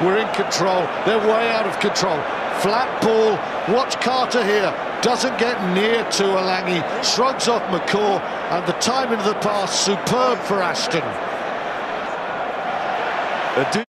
were in control. They're way out of control. Flat ball. Watch Carter here. Doesn't get near to Alangi. Shrugs off McCaw. And the timing of the pass, superb for Ashton.